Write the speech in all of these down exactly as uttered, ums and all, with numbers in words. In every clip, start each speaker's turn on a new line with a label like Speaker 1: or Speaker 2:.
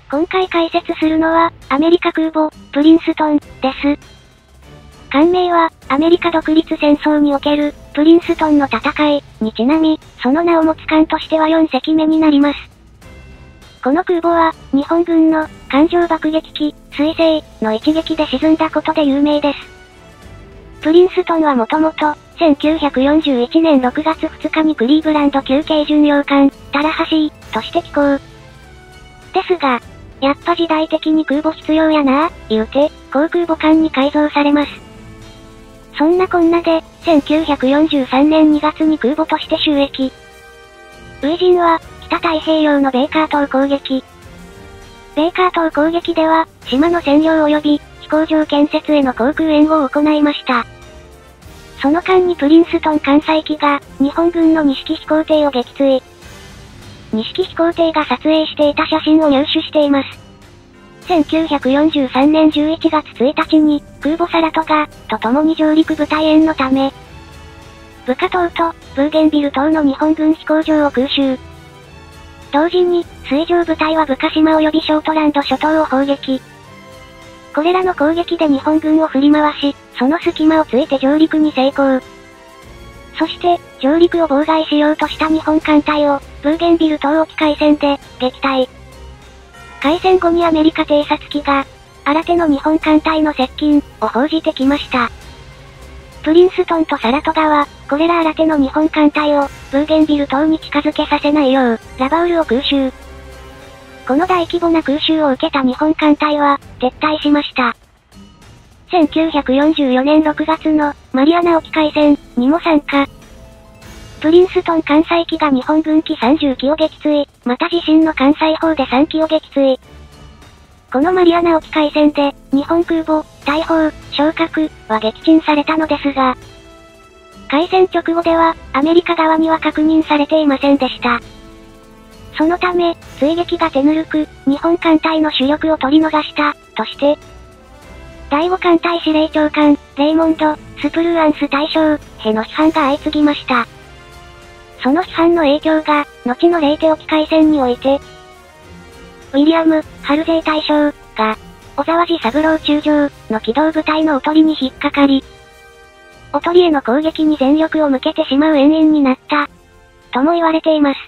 Speaker 1: 今回解説するのは、アメリカ空母、プリンストン、です。艦名は、アメリカ独立戦争における、プリンストンの戦い、にちなみ、その名を持つ艦としてはよん隻目になります。この空母は、日本軍の、艦上爆撃機、水星、の一撃で沈んだことで有名です。プリンストンはもともと、せんきゅうひゃくよんじゅういちねんろくがつふつかにクリーブランド級軽巡洋艦、タラハシー、として寄港。ですが、やっぱ時代的に空母必要やなぁ、言うて、航空母艦に改造されます。そんなこんなで、せんきゅうひゃくよんじゅうさんねんにがつに空母として就役。初陣は、北太平洋のベーカー島攻撃。ベーカー島攻撃では、島の占領及び、飛行場建設への航空援護を行いました。その間にプリンストン艦載機が、日本軍の西木飛行艇を撃墜。西木飛行艇が撮影していた写真を入手しています。せんきゅうひゃくよんじゅうさんねんじゅういちがつついたちに、空母サラトガ、と共に上陸部隊援のため、ブカ島と、ブーゲンビル島の日本軍飛行場を空襲。同時に、水上部隊はブカ島及びショートランド諸島を砲撃。これらの攻撃で日本軍を振り回し、その隙間をついて上陸に成功。そして、上陸を妨害しようとした日本艦隊を、ブーゲンビル島沖海戦で、撃退。海戦後にアメリカ偵察機が、新手の日本艦隊の接近、を報じてきました。プリンストンとサラトガは、これら新手の日本艦隊を、ブーゲンビル島に近づけさせないよう、ラバウルを空襲。この大規模な空襲を受けた日本艦隊は、撤退しました。せんきゅうひゃくよんじゅうよねんろくがつの、マリアナ沖海戦、にも参加。プリンストン艦載機が日本軍機さんじゅっきを撃墜、また自身の艦載砲でさんきを撃墜。このマリアナ沖海戦で、日本空母、大砲、昇格、は撃沈されたのですが、海戦直後では、アメリカ側には確認されていませんでした。そのため、追撃が手ぬるく、日本艦隊の主力を取り逃した、として、だいご艦隊司令長官、レイモンド、スプルーアンス大将、への批判が相次ぎました。その批判の影響が、後のレイテ沖海戦において、ウィリアム、ハルゼイ大将、が、小沢寺三郎中将、の機動部隊のおとりに引っかかり、おとりへの攻撃に全力を向けてしまう遠因になった、とも言われています。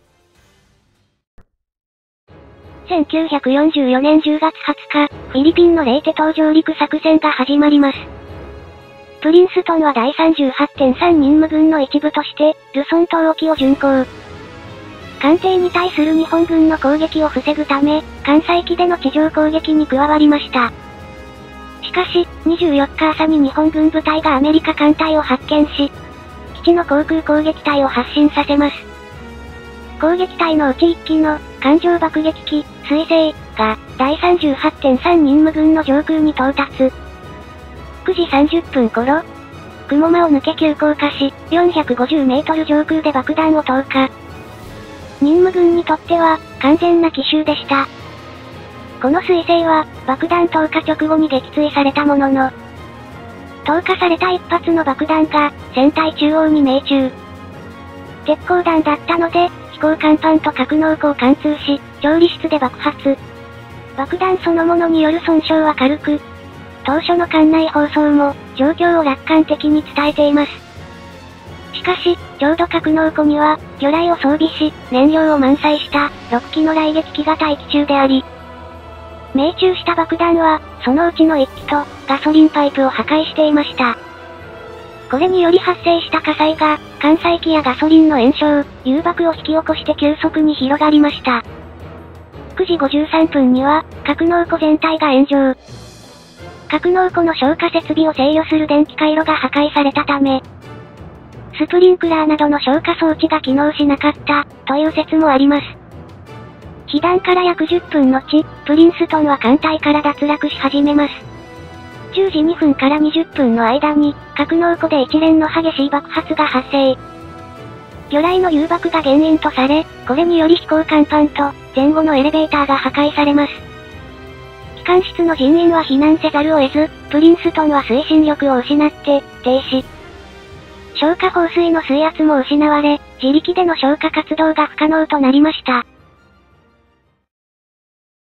Speaker 1: せんきゅうひゃくよんじゅうよねんじゅうがつはつか、フィリピンのレイテ島上陸作戦が始まります。プリンストンはだいさんじゅうはちてんさん任務軍の一部として、ルソン島沖を巡航。艦艇に対する日本軍の攻撃を防ぐため、艦載機での地上攻撃に加わりました。しかし、にじゅうよっか朝に日本軍部隊がアメリカ艦隊を発見し、基地の航空攻撃隊を発進させます。攻撃隊のうちいっきの、艦上爆撃機、水星、が、だいさんじゅうはちてんさん任務軍の上空に到達。くじさんじゅっぷん頃、雲間を抜け急降下し、よんひゃくごじゅうメートル上空で爆弾を投下。任務軍にとっては、完全な奇襲でした。この水星は、爆弾投下直後に撃墜されたものの、投下された一発の爆弾が、船体中央に命中。鉄鋼弾だったので、飛行甲板と格納庫を貫通し、調理室で爆発。爆弾そのものによる損傷は軽く、当初の艦内放送も、状況を楽観的に伝えています。しかし、ちょうど格納庫には、魚雷を装備し、燃料を満載した、ろっきの雷撃機が待機中であり、命中した爆弾は、そのうちのいっきと、ガソリンパイプを破壊していました。これにより発生した火災が、艦載機やガソリンの燃焼、誘爆を引き起こして急速に広がりました。くじごじゅうさんぷんには、格納庫全体が炎上。格納庫の消火設備を制御する電気回路が破壊されたため、スプリンクラーなどの消火装置が機能しなかった、という説もあります。被弾から約じゅっぷん後、プリンストンは艦隊から脱落し始めます。じゅうじにふんからにじゅっぷんの間に、格納庫で一連の激しい爆発が発生。魚雷の誘爆が原因とされ、これにより飛行甲板と、前後のエレベーターが破壊されます。機関室の人員は避難せざるを得ず、プリンストンは推進力を失って、停止。消火放水の水圧も失われ、自力での消火活動が不可能となりました。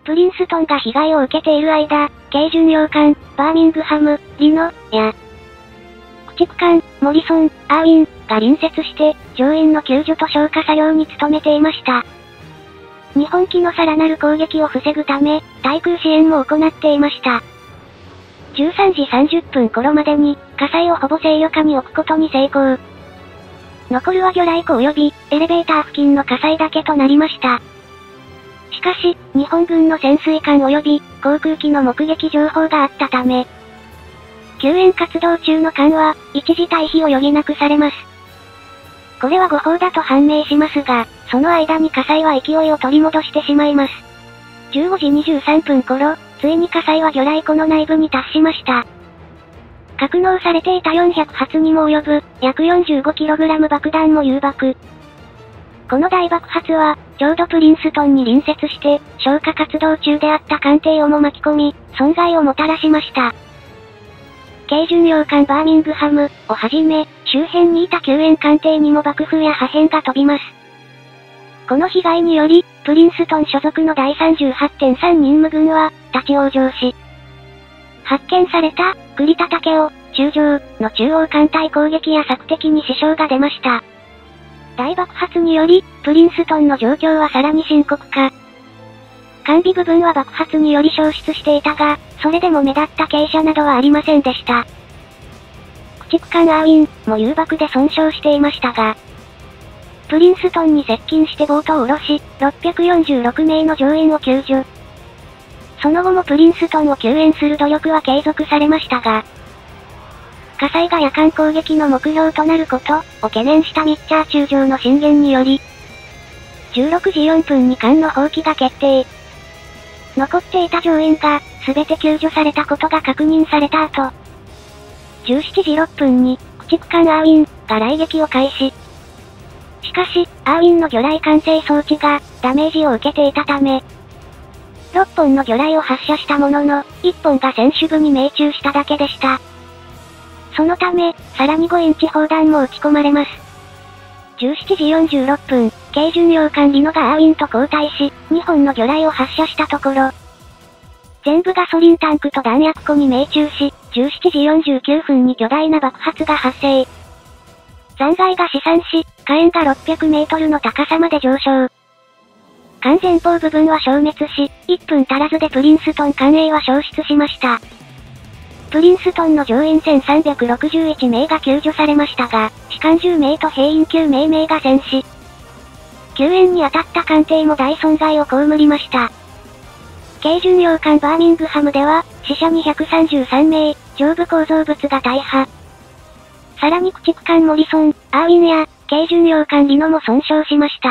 Speaker 1: プリンストンが被害を受けている間、軽巡洋艦、バーミングハム、リノ、や、駆逐艦、モリソン、アーウィン、が隣接して、乗員の救助と消火作業に努めていました。日本機のさらなる攻撃を防ぐため、対空支援も行っていました。じゅうさんじさんじゅっぷん頃までに、火災をほぼ制御下に置くことに成功。残るは魚雷庫及び、エレベーター付近の火災だけとなりました。しかし、日本軍の潜水艦及び、航空機の目撃情報があったため、救援活動中の艦は、一時退避を余儀なくされます。これは誤報だと判明しますが、その間に火災は勢いを取り戻してしまいます。じゅうごじにじゅうさんぷん頃、ついに火災は魚雷庫の内部に達しました。格納されていたよんひゃくはつにも及ぶ、約 よんじゅうごキログラム 爆弾も誘爆。この大爆発は、ちょうどプリンストンに隣接して、消火活動中であった艦艇をも巻き込み、損害をもたらしました。軽巡洋艦バーミングハムをはじめ、周辺にいた救援艦艇にも爆風や破片が飛びます。この被害により、プリンストン所属のだいさんじゅうはちてんさん任務軍は、立ち往生し、発見された、栗田武雄、中将の中央艦隊攻撃や索敵に支障が出ました。大爆発により、プリンストンの状況はさらに深刻化。艦尾部分は爆発により消失していたが、それでも目立った傾斜などはありませんでした。駆逐艦アーウィンも誘爆で損傷していましたが、プリンストンに接近してボートを下ろし、ろっぴゃくよんじゅうろくめいの乗員を救助。その後もプリンストンを救援する努力は継続されましたが、火災が夜間攻撃の目標となることを懸念したミッチャー中将の進言により、じゅうろくじよんぷんに艦の放棄が決定。残っていた乗員が、すべて救助されたことが確認された後、じゅうしちじろっぷんに、駆逐艦アーウィンが雷撃を開始。しかし、アーウィンの魚雷管制装置が、ダメージを受けていたため、ろっぽんの魚雷を発射したものの、いっぽんが船首部に命中しただけでした。そのため、さらにごインチ砲弾も撃ち込まれます。じゅうしちじよんじゅうろっぷん、軽巡洋艦リノがアーウィンと交代し、にほんの魚雷を発射したところ、全部ガソリンタンクと弾薬庫に命中し、じゅうしちじよんじゅうきゅうふんに巨大な爆発が発生。残骸が飛散し、火炎がろっぴゃくメートルの高さまで上昇。艦前方部分は消滅し、いっぷん足らずでプリンストン艦営は消失しました。プリンストンの乗員せんさんびゃくろくじゅういちめいが救助されましたが、士官じゅうめいと兵員きゅうめいめいが戦死。救援に当たった艦艇も大損害を被りました。軽巡洋艦バーミングハムでは、死者にひゃくさんじゅうさんめい、上部構造物が大破。さらに駆逐艦モリソン、アーウィンや、軽巡洋艦リノも損傷しました。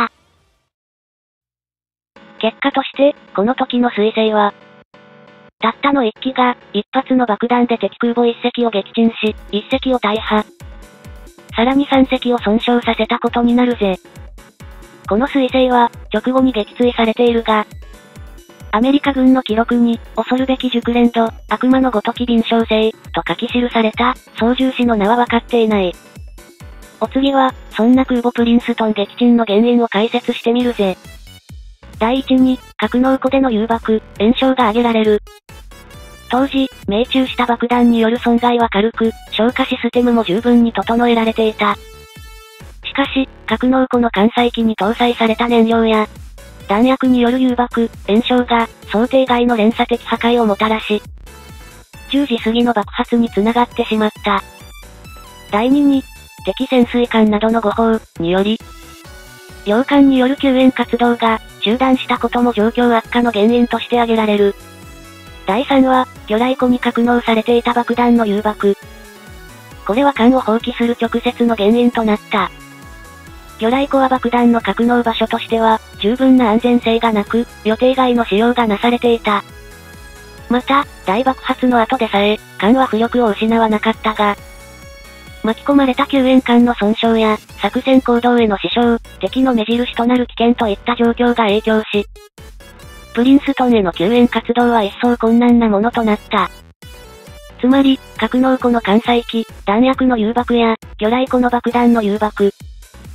Speaker 2: 結果として、この時の彗星は、たったのいっきが、一発の爆弾で敵空母いっせきを撃沈し、いっせきを大破。さらにさんせきを損傷させたことになるぜ。この彗星は、直後に撃墜されているが、アメリカ軍の記録に、恐るべき熟練度、悪魔のごとき敏捷性、と書き記された、操縦士の名は分かっていない。お次は、そんな空母プリンストン撃沈の原因を解説してみるぜ。だいいちに、格納庫での誘爆、炎症が挙げられる。当時、命中した爆弾による損害は軽く、消火システムも十分に整えられていた。しかし、格納庫の艦載機に搭載された燃料や、弾薬による誘爆、炎症が、想定外の連鎖的破壊をもたらし、じゅうじ過ぎの爆発に繋がってしまった。だいにに、敵潜水艦などの誤報により、両艦による救援活動が中断したことも状況悪化の原因として挙げられる。だいさんは、魚雷庫に格納されていた爆弾の誘爆。これは艦を放棄する直接の原因となった。魚雷庫は爆弾の格納場所としては、十分な安全性がなく、予定外の使用がなされていた。また、大爆発の後でさえ、艦は浮力を失わなかったが、巻き込まれた救援艦の損傷や、作戦行動への支障、敵の目印となる危険といった状況が影響し、プリンストンへの救援活動は一層困難なものとなった。つまり、格納庫の艦載機、弾薬の誘爆や、魚雷庫の爆弾の誘爆、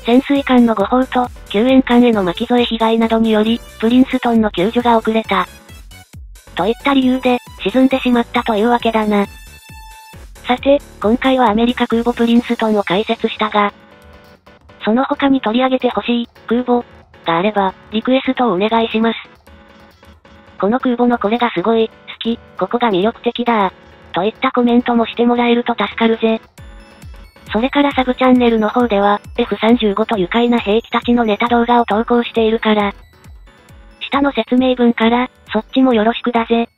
Speaker 2: 潜水艦の誤報と、救援艦への巻き添え被害などにより、プリンストンの救助が遅れた。といった理由で、沈んでしまったというわけだな。さて、今回はアメリカ空母プリンストンを解説したが、その他に取り上げてほしい、空母、があれば、リクエストをお願いします。この空母のこれがすごい、好き、ここが魅力的だといったコメントもしてもらえると助かるぜ。それからサブチャンネルの方では、エフさんじゅうご と愉快な兵器たちのネタ動画を投稿しているから、下の説明文から、そっちもよろしくだぜ。